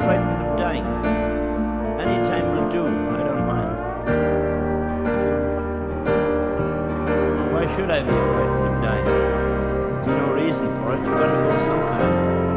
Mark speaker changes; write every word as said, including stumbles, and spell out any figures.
Speaker 1: frightened of dying. Any time will do, I don't mind. Why should I be frightened of dying? There's no reason for it, you've got to go sometime.